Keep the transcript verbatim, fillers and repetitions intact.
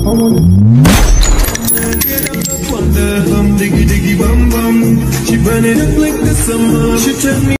Diggy diggy bum bum, she burn it up like the summer. She tell me.